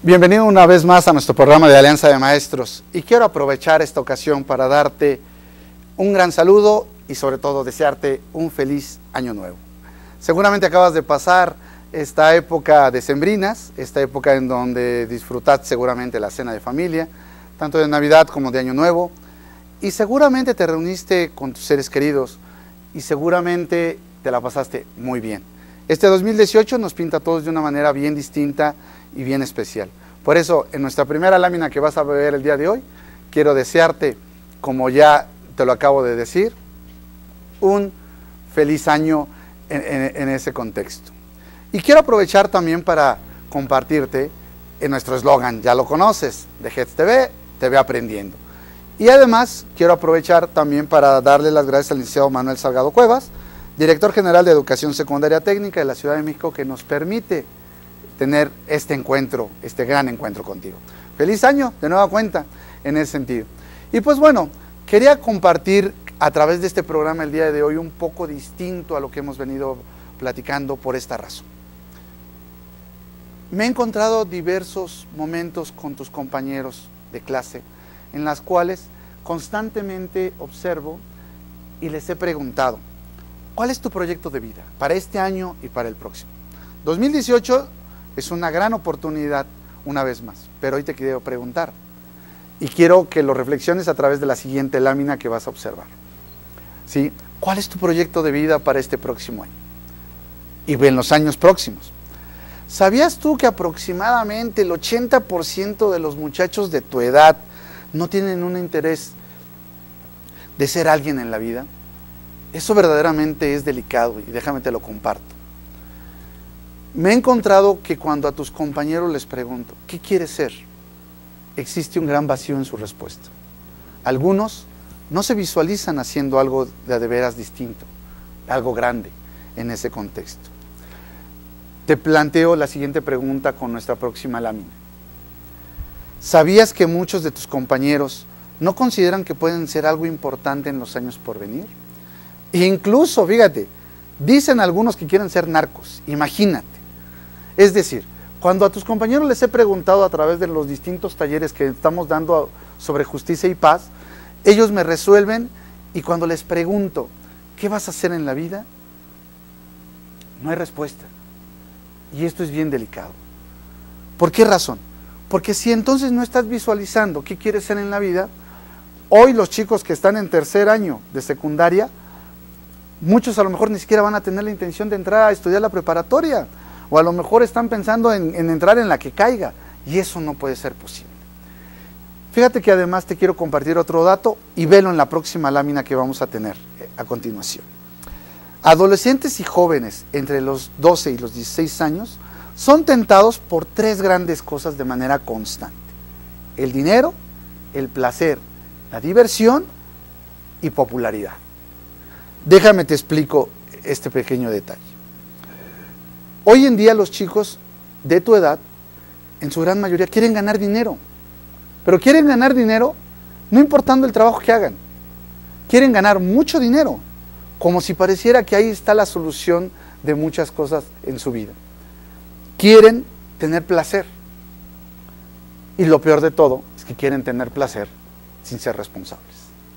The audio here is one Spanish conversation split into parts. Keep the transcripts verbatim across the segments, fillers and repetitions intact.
Bienvenido una vez más a nuestro programa de Alianza de Maestros, y quiero aprovechar esta ocasión para darte un gran saludo y sobre todo desearte un feliz año nuevo. Seguramente acabas de pasar esta época decembrinas, esta época en donde disfrutaste seguramente la cena de familia, tanto de Navidad como de Año Nuevo, y seguramente te reuniste con tus seres queridos y seguramente te la pasaste muy bien. Este dos mil dieciocho nos pinta a todos de una manera bien distinta y bien especial. Por eso, en nuestra primera lámina que vas a ver el día de hoy, quiero desearte, como ya te lo acabo de decir, un feliz año en, en, en ese contexto. Y quiero aprovechar también para compartirte en nuestro eslogan, ya lo conoces, de G E T S T V, T V Aprendiendo. Y además, quiero aprovechar también para darle las gracias al licenciado Manuel Salgado Cuevas, director general de Educación Secundaria Técnica de la Ciudad de México, que nos permite tener este encuentro, este gran encuentro contigo. Feliz año, de nueva cuenta, en ese sentido. Y pues bueno, quería compartir a través de este programa el día de hoy un poco distinto a lo que hemos venido platicando por esta razón. Me he encontrado diversos momentos con tus compañeros de clase, en las cuales constantemente observo y les he preguntado, ¿cuál es tu proyecto de vida para este año y para el próximo? dos mil dieciocho es una gran oportunidad una vez más, pero hoy te quiero preguntar y quiero que lo reflexiones a través de la siguiente lámina que vas a observar. ¿Sí? ¿Cuál es tu proyecto de vida para este próximo año y en los años próximos? ¿Sabías tú que aproximadamente el ochenta por ciento de los muchachos de tu edad no tienen un interés de ser alguien en la vida? Eso verdaderamente es delicado y déjame te lo comparto. Me he encontrado que cuando a tus compañeros les pregunto, ¿qué quieres ser? Existe un gran vacío en su respuesta. Algunos no se visualizan haciendo algo de, de veras distinto, algo grande en ese contexto. Te planteo la siguiente pregunta con nuestra próxima lámina. ¿Sabías que muchos de tus compañeros no consideran que pueden ser algo importante en los años por venir? E incluso, fíjate, dicen algunos que quieren ser narcos, imagínate. Es decir, cuando a tus compañeros les he preguntado a través de los distintos talleres que estamos dando sobre justicia y paz, ellos me resuelven y cuando les pregunto, ¿qué vas a hacer en la vida? No hay respuesta. Y esto es bien delicado. ¿Por qué razón? Porque si entonces no estás visualizando qué quieres ser en la vida, hoy los chicos que están en tercer año de secundaria, muchos a lo mejor ni siquiera van a tener la intención de entrar a estudiar la preparatoria, o a lo mejor están pensando en, en entrar en la que caiga, y eso no puede ser posible. Fíjate que además te quiero compartir otro dato, y velo en la próxima lámina que vamos a tener a continuación. Adolescentes y jóvenes entre los doce y los dieciséis años son tentados por tres grandes cosas de manera constante: el dinero, el placer, la diversión y popularidad. Déjame te explico este pequeño detalle. Hoy en día los chicos de tu edad, en su gran mayoría, quieren ganar dinero. Pero quieren ganar dinero no importando el trabajo que hagan. Quieren ganar mucho dinero, como si pareciera que ahí está la solución de muchas cosas en su vida. Quieren tener placer. Y lo peor de todo es que quieren tener placer sin ser responsables.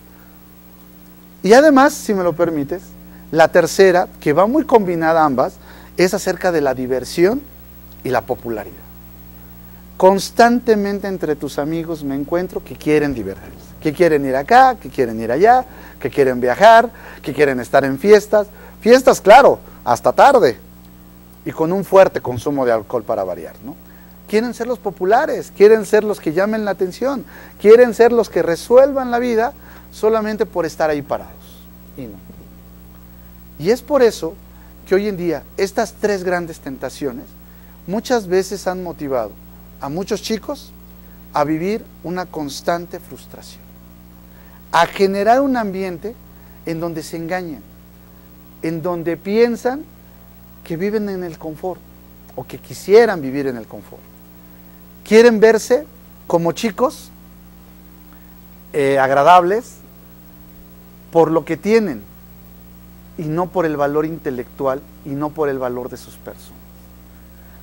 Y además, si me lo permites, la tercera, que va muy combinada ambas, es acerca de la diversión y la popularidad. Constantemente entre tus amigos me encuentro que quieren divertirse, que quieren ir acá, que quieren ir allá, que quieren viajar, que quieren estar en fiestas, fiestas claro, hasta tarde, y con un fuerte consumo de alcohol para variar, ¿no? Quieren ser los populares, quieren ser los que llamen la atención, quieren ser los que resuelvan la vida solamente por estar ahí parados, y no. Y es por eso que hoy en día estas tres grandes tentaciones muchas veces han motivado a muchos chicos a vivir una constante frustración, a generar un ambiente en donde se engañan, en donde piensan que viven en el confort o que quisieran vivir en el confort. Quieren verse como chicos eh, agradables por lo que tienen y no por el valor intelectual y no por el valor de sus personas.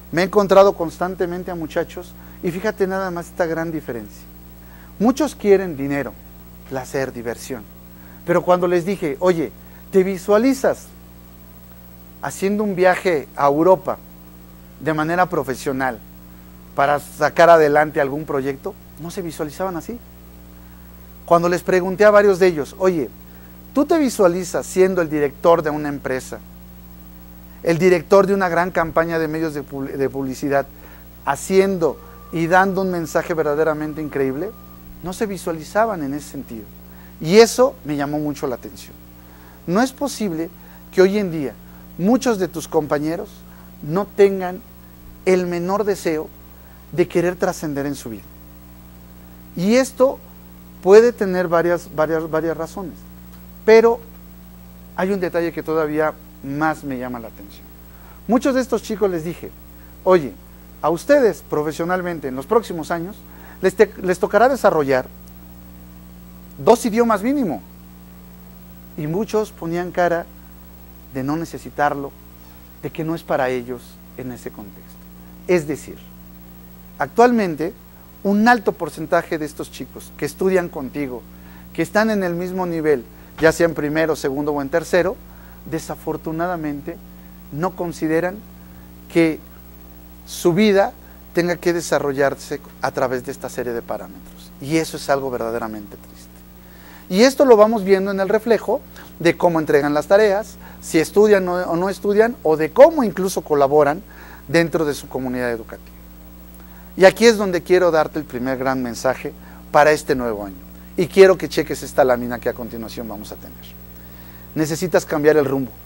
me he encontrado constantemente a muchachos y fíjate nada más esta gran diferencia. Muchos quieren dinero, placer, diversión, pero cuando les dije, oye, ¿te visualizas haciendo un viaje a Europa de manera profesional para sacar adelante algún proyecto? No se visualizaban así. Cuando les pregunté a varios de ellos, oye, ¿tú te visualizas siendo el director de una empresa, el director de una gran campaña de medios de publicidad, haciendo y dando un mensaje verdaderamente increíble? No se visualizaban en ese sentido. Y eso me llamó mucho la atención. No es posible que hoy en día muchos de tus compañeros no tengan el menor deseo de querer trascender en su vida. Y esto puede tener varias, varias, varias razones, pero hay un detalle que todavía más me llama la atención. Muchos de estos chicos les dije, oye, a ustedes profesionalmente en los próximos años les, te, les tocará desarrollar dos idiomas mínimo. Y muchos ponían cara de no necesitarlo, de que no es para ellos en ese contexto. Es decir, actualmente un alto porcentaje de estos chicos que estudian contigo, que están en el mismo nivel, ya sea en primero, segundo o en tercero, desafortunadamente no consideran que su vida tenga que desarrollarse a través de esta serie de parámetros. Y eso es algo verdaderamente triste. Y esto lo vamos viendo en el reflejo de cómo entregan las tareas, si estudian o no estudian, o de cómo incluso colaboran dentro de su comunidad educativa. Y aquí es donde quiero darte el primer gran mensaje para este nuevo año. Y quiero que cheques esta lámina que a continuación vamos a tener. Necesitas cambiar el rumbo.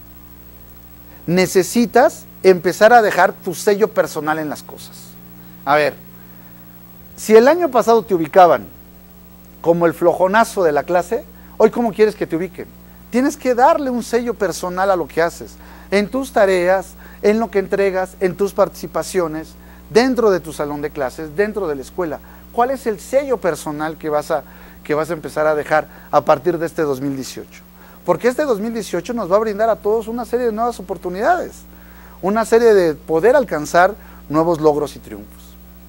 Necesitas empezar a dejar tu sello personal en las cosas. A ver, si el año pasado te ubicaban como el flojonazo de la clase, hoy ¿cómo quieres que te ubiquen? Tienes que darle un sello personal a lo que haces, en tus tareas, en lo que entregas, en tus participaciones, dentro de tu salón de clases, dentro de la escuela. ¿Cuál es el sello personal que vas a, que vas a empezar a dejar a partir de este dos mil dieciocho? Porque este dos mil dieciocho nos va a brindar a todos una serie de nuevas oportunidades, una serie de poder alcanzar nuevos logros y triunfos.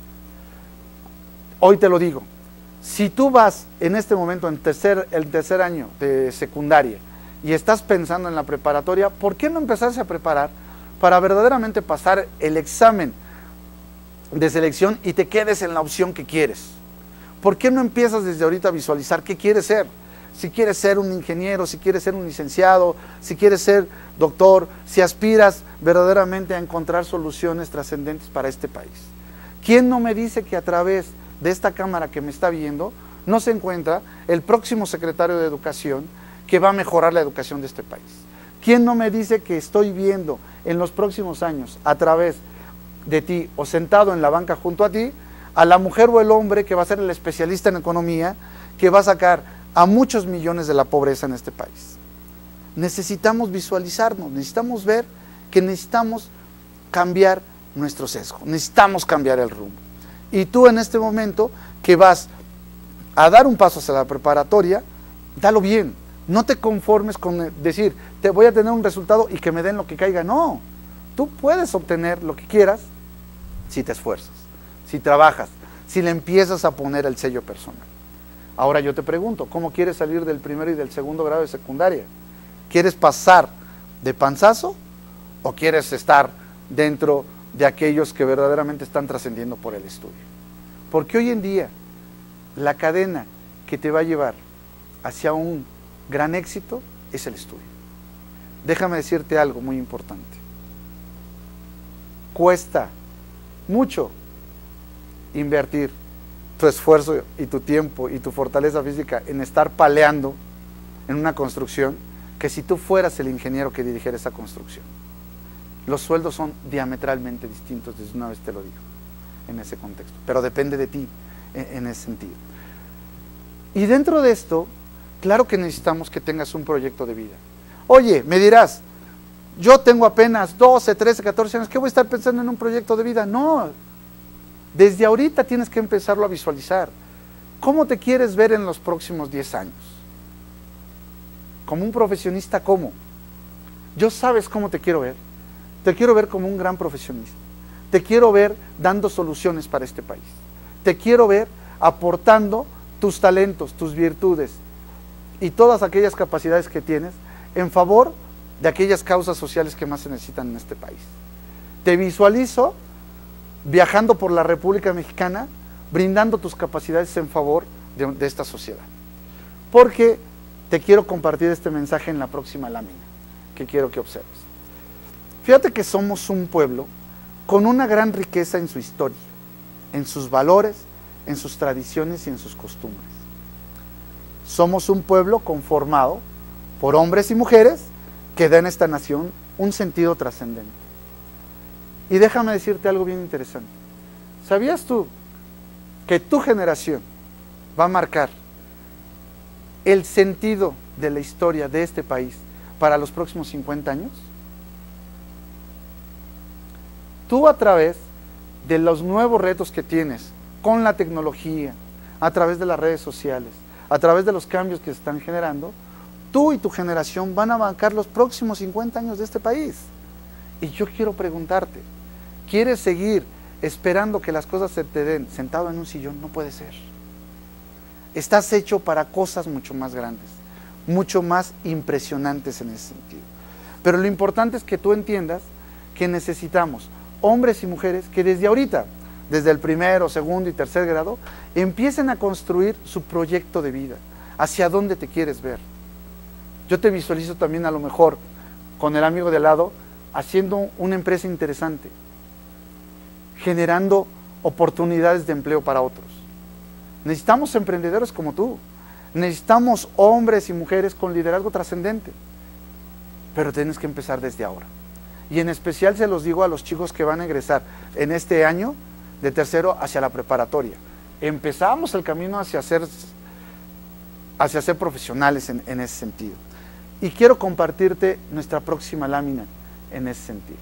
Hoy te lo digo, si tú vas en este momento en tercer, el tercer año de secundaria y estás pensando en la preparatoria, ¿por qué no empezarse a preparar para verdaderamente pasar el examen de selección y te quedes en la opción que quieres? ¿Por qué no empiezas desde ahorita a visualizar qué quieres ser? Si quieres ser un ingeniero, si quieres ser un licenciado, si quieres ser doctor, si aspiras verdaderamente a encontrar soluciones trascendentes para este país. ¿Quién no me dice que a través de esta cámara que me está viendo no se encuentra el próximo secretario de Educación que va a mejorar la educación de este país? ¿Quién no me dice que estoy viendo en los próximos años a través de ti o sentado en la banca junto a ti a la mujer o el hombre que va a ser el especialista en economía que va a sacar a muchos millones de la pobreza en este país? Necesitamos visualizarnos, necesitamos ver que necesitamos cambiar nuestro sesgo, necesitamos cambiar el rumbo. Y tú en este momento que vas a dar un paso hacia la preparatoria, dalo bien, no te conformes con decir, te voy a tener un resultado y que me den lo que caiga. No, tú puedes obtener lo que quieras si te esfuerzas, si trabajas, si le empiezas a poner el sello personal. Ahora yo te pregunto, ¿cómo quieres salir del primero y del segundo grado de secundaria? ¿Quieres pasar de panzazo o quieres estar dentro de aquellos que verdaderamente están trascendiendo por el estudio? Porque hoy en día la cadena que te va a llevar hacia un gran éxito es el estudio. Déjame decirte algo muy importante. Cuesta mucho invertir tu esfuerzo y tu tiempo y tu fortaleza física en estar paleando en una construcción, que si tú fueras el ingeniero que dirigiera esa construcción. Los sueldos son diametralmente distintos, desde una vez te lo digo, en ese contexto, pero depende de ti en, en ese sentido. Y dentro de esto, claro que necesitamos que tengas un proyecto de vida. Oye, me dirás, yo tengo apenas doce, trece, catorce años, ¿qué voy a estar pensando en un proyecto de vida? No, desde ahorita tienes que empezarlo a visualizar. ¿Cómo te quieres ver en los próximos diez años? Como un profesionista, ¿cómo? Yo sabes cómo te quiero ver. Te quiero ver como un gran profesionista, Te quiero ver dando soluciones para este país. Te quiero ver aportando tus talentos, tus virtudes y todas aquellas capacidades que tienes en favor de aquellas causas sociales que más se necesitan en este país. Te visualizo viajando por la República Mexicana, brindando tus capacidades en favor de, de esta sociedad. Porque te quiero compartir este mensaje en la próxima lámina, que quiero que observes. Fíjate que somos un pueblo con una gran riqueza en su historia, en sus valores, en sus tradiciones y en sus costumbres. Somos un pueblo conformado por hombres y mujeres que dan a esta nación un sentido trascendente. Y déjame decirte algo bien interesante. ¿Sabías tú que tu generación va a marcar el sentido de la historia de este país para los próximos cincuenta años? Tú, a través de los nuevos retos que tienes con la tecnología, a través de las redes sociales, a través de los cambios que se están generando, tú y tu generación van a marcar los próximos cincuenta años de este país. Y yo quiero preguntarte, ¿quieres seguir esperando que las cosas se te den sentado en un sillón? No puede ser. Estás hecho para cosas mucho más grandes, mucho más impresionantes en ese sentido. Pero lo importante es que tú entiendas que necesitamos hombres y mujeres que desde ahorita, desde el primero, segundo y tercer grado, empiecen a construir su proyecto de vida, hacia dónde te quieres ver. Yo te visualizo también a lo mejor con el amigo de al lado haciendo una empresa interesante, generando oportunidades de empleo para otros. Necesitamos emprendedores como tú, necesitamos hombres y mujeres con liderazgo trascendente, pero tienes que empezar desde ahora. Y en especial se los digo a los chicos que van a ingresar en este año de tercero hacia la preparatoria. Empezamos el camino hacia ser, hacia ser profesionales en, en ese sentido. Y quiero compartirte nuestra próxima lámina en ese sentido.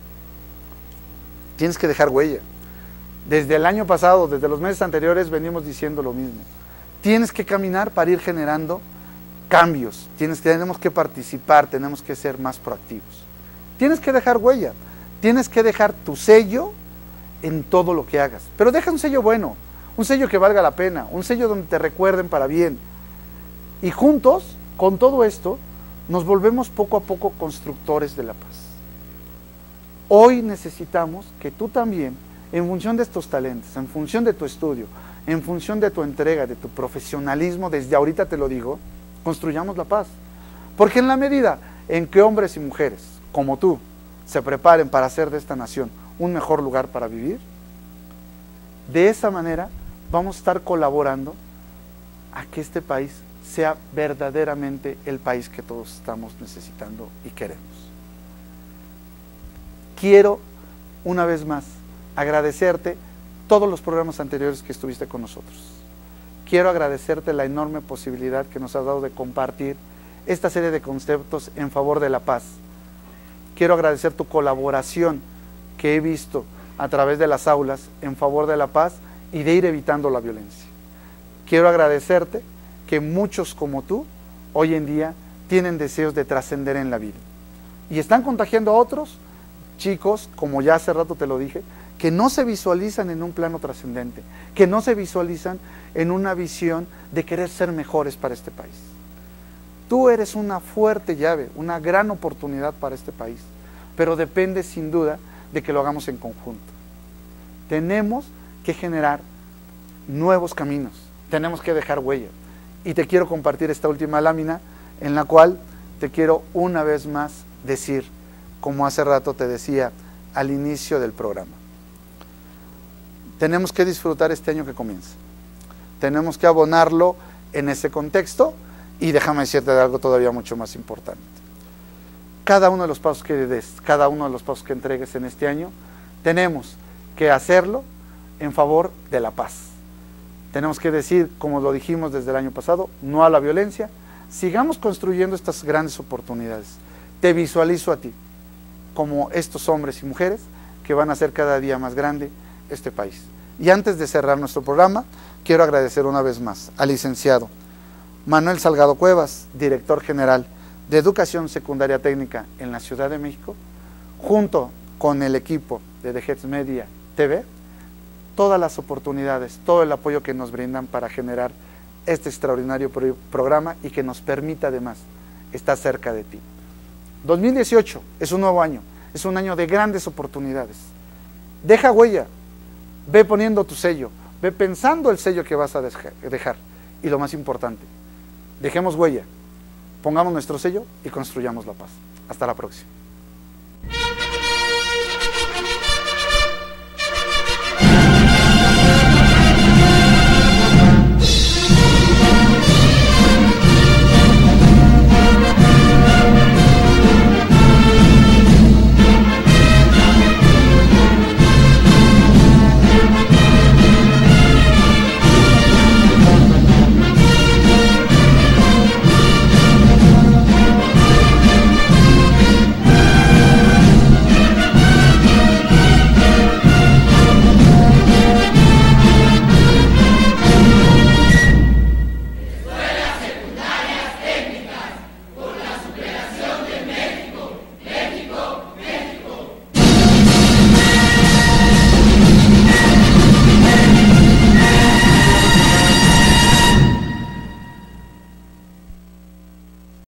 Tienes que dejar huella. Desde el año pasado, desde los meses anteriores, venimos diciendo lo mismo. Tienes que caminar para ir generando cambios. Tienes, tenemos que participar, tenemos que ser más proactivos. Tienes que dejar huella, tienes que dejar tu sello en todo lo que hagas. Pero deja un sello bueno, un sello que valga la pena, un sello donde te recuerden para bien. Y juntos, con todo esto, nos volvemos poco a poco constructores de la paz. Hoy necesitamos que tú también, en función de estos talentos, en función de tu estudio, en función de tu entrega, de tu profesionalismo, desde ahorita te lo digo, construyamos la paz. Porque en la medida en que hombres y mujeres como tú se preparen para hacer de esta nación un mejor lugar para vivir, de esa manera vamos a estar colaborando a que este país sea verdaderamente el país que todos estamos necesitando y queremos. Quiero una vez más agradecerte todos los programas anteriores que estuviste con nosotros. Quiero agradecerte la enorme posibilidad que nos has dado de compartir esta serie de conceptos en favor de la paz. Quiero agradecer tu colaboración que he visto a través de las aulas en favor de la paz y de ir evitando la violencia. Quiero agradecerte que muchos como tú hoy en día tienen deseos de trascender en la vida y están contagiando a otros chicos, como ya hace rato te lo dije, que no se visualizan en un plano trascendente, que no se visualizan en una visión de querer ser mejores para este país. Tú eres una fuerte llave, una gran oportunidad para este país, pero depende sin duda de que lo hagamos en conjunto. Tenemos que generar nuevos caminos, tenemos que dejar huella. Y te quiero compartir esta última lámina en la cual te quiero una vez más decir, como hace rato te decía al inicio del programa. Tenemos que disfrutar este año que comienza. Tenemos que abonarlo en ese contexto. Y déjame decirte de algo todavía mucho más importante. Cada uno de los pasos que des, cada uno de los pasos que entregues en este año, tenemos que hacerlo en favor de la paz. Tenemos que decir, como lo dijimos desde el año pasado, no a la violencia. Sigamos construyendo estas grandes oportunidades. Te visualizo a ti como estos hombres y mujeres que van a hacer cada día más grande este país. Y antes de cerrar nuestro programa, quiero agradecer una vez más al licenciado Manuel Salgado Cuevas, director general de Educación Secundaria Técnica en la Ciudad de México, junto con el equipo de The Heads Media, T V todas las oportunidades, todo el apoyo que nos brindan para generar este extraordinario pro programa y que nos permita además estar cerca de ti. dos mil dieciocho es un nuevo año, es un año de grandes oportunidades. Deja huella, ve poniendo tu sello, ve pensando el sello que vas a dejar. Y lo más importante, dejemos huella, pongamos nuestro sello y construyamos la paz. Hasta la próxima.